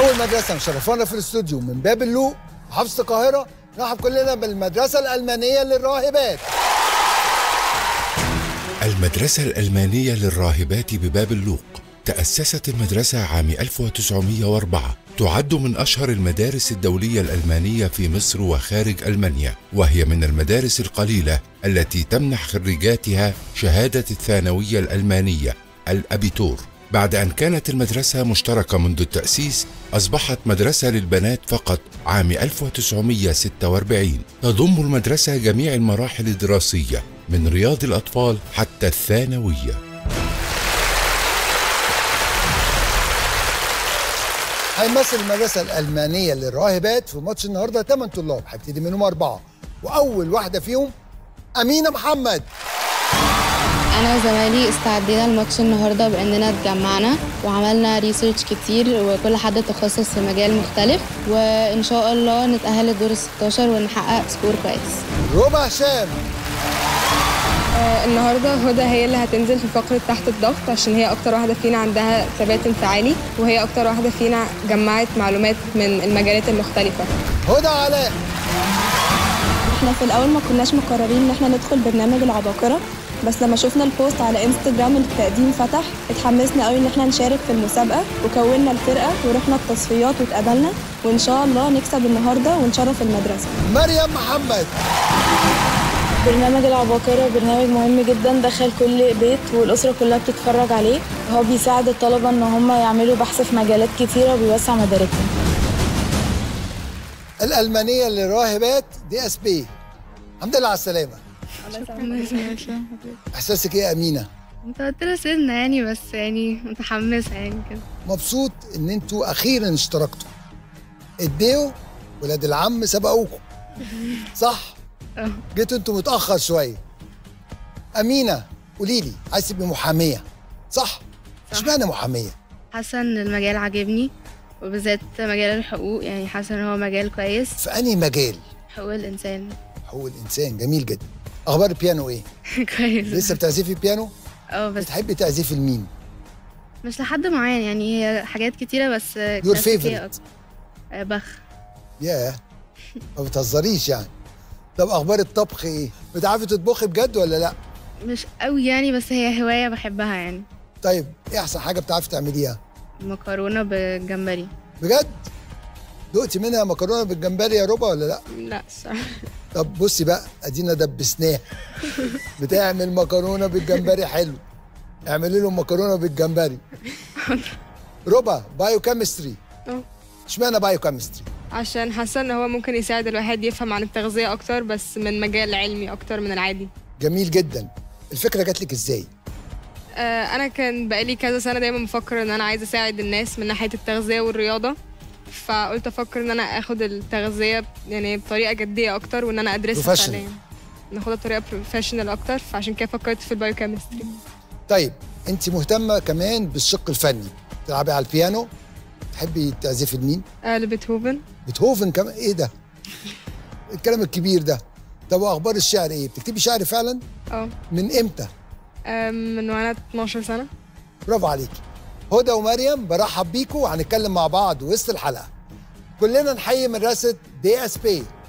أول مدرسة مشرفانا في الاستوديو من باب اللوق محافظة القاهرة. نرحب كلنا بالمدرسة الألمانية للراهبات. المدرسة الألمانية للراهبات بباب اللوق تأسست المدرسة عام 1904. تعد من أشهر المدارس الدولية الألمانية في مصر وخارج ألمانيا، وهي من المدارس القليلة التي تمنح خريجاتها شهادة الثانوية الألمانية الأبيتور. بعد أن كانت المدرسة مشتركة منذ التأسيس، أصبحت مدرسة للبنات فقط عام 1946. تضم المدرسة جميع المراحل الدراسية من رياض الأطفال حتى الثانوية. هيمثل المدرسة الألمانية للراهبات في ماتش النهارده 8 طلاب، هيبتدي منهم 4، وأول واحدة فيهم أمينة محمد. أنا وزمايلي استعدينا الماتش النهارده بأننا اتجمعنا وعملنا ريسيرش كتير، وكل حد تخصص في مجال مختلف، وإن شاء الله نتأهل للدور ال16 ونحقق سكور كويس. ربع هشام. النهارده هدى هي اللي هتنزل في فقرة تحت الضغط، عشان هي أكتر واحدة فينا عندها ثبات انفعالي، وهي أكتر واحدة فينا جمعت معلومات من المجالات المختلفة. هدى علاء. احنا في الأول ما كناش مقررين إن احنا ندخل برنامج العباقرة، بس لما شفنا البوست على انستجرام التقديم فتح، اتحمسنا قوي ان احنا نشارك في المسابقة، وكونا الفرقة ورحنا التصفيات واتقابلنا، وان شاء الله نكسب النهارده ونشرف المدرسة. مريم محمد. برنامج العباقرة برنامج مهم جدا، دخل كل بيت والأسرة كلها بتتفرج عليه، وهو بيساعد الطلبة ان هم يعملوا بحث في مجالات كتيرة وبيوسع مداركهم. الألمانية للراهبات DSB. الحمد لله على السلامة. احساسك ايه يا امينه؟ متوترة سنة يعني، بس يعني متحمسة يعني كده. مبسوط ان انتوا اخيرا اشتركتوا. الديو ولاد العم سبقوكم صح؟ جيتوا انتوا متأخر شوية. امينه قولي لي، عايز تبقي محامية صح؟ اشمعنى محامية؟ حاسة ان المجال عاجبني، وبالذات مجال الحقوق، يعني حاسة ان هو مجال كويس. في انهي مجال؟ حقوق الانسان. حقوق الانسان، جميل جدا. اخبار البيانو ايه؟ كويس. لسه بتعزفي بيانو؟ بس بتحبي تعزفي لمين؟ مش لحد معين، يعني هي حاجات كتيرة بس. يور فيفورت؟ بخ. ياه ما بتهزريش يعني. طب اخبار الطبخ ايه؟ بتعرفي تطبخي بجد ولا لا؟ مش قوي يعني، بس هي هواية بحبها يعني. طيب ايه احسن حاجة بتعرفي تعمليها؟ مكرونة بالجمبري. بجد؟ دقتي منها مكرونة بالجمبري يا ربا ولا لا؟ لا صح. طب بصي بقى، ادينا دبسناها. بتعمل مكرونة بالجمبري حلو، اعملي لهم مكرونة بالجمبري. ربا بايو كيمستري. اشمعنى بايو كيمستري؟ عشان حاسة ان هو ممكن يساعد الواحد يفهم عن التغذية اكتر، بس من مجال علمي اكتر من العادي. جميل جدا. الفكرة جات لك ازاي؟ انا كان بقالي كذا سنة دايما بفكر ان انا عايزة اساعد الناس من ناحية التغذية والرياضة، فقلت افكر ان انا اخد التغذية يعني بطريقة جدية اكتر، وان انا ادرسها فعليا، ناخدها بطريقة بروفيشنال اكتر، فعشان كده فكرت في البايو كيمستري. طيب انت مهتمة كمان بالشق الفني، تلعبي على البيانو، تحبي تعزفي لمين؟ لبيتهوفن. بيتهوفن كمان؟ ايه ده؟ الكلام الكبير ده. طب واخبار الشعر ايه؟ بتكتبي شعر فعلا؟ من امتى؟ من وانا 12 سنة. برافو عليكي. هدى ومريم برحب بيكم، وهنتكلم مع بعض وسط الحلقة. كلنا نحيي مدرسة DSB.